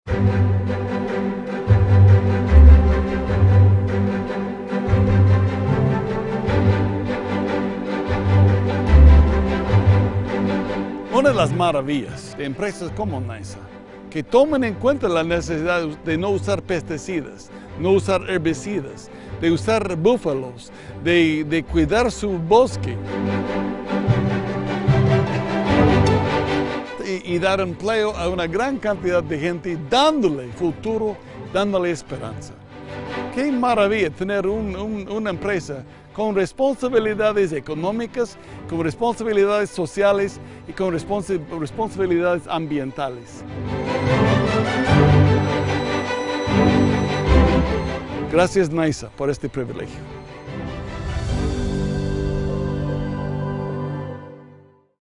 Una de las maravillas de empresas como NYSA, que toman en cuenta la necesidad de no usar pesticidas, no usar herbicidas, de usar búfalos, de cuidar su bosque y dar empleo a una gran cantidad de gente, dándole futuro, dándole esperanza. Qué maravilla tener una empresa con responsabilidades económicas, con responsabilidades sociales y con responsabilidades ambientales. Gracias, NYSA, por este privilegio.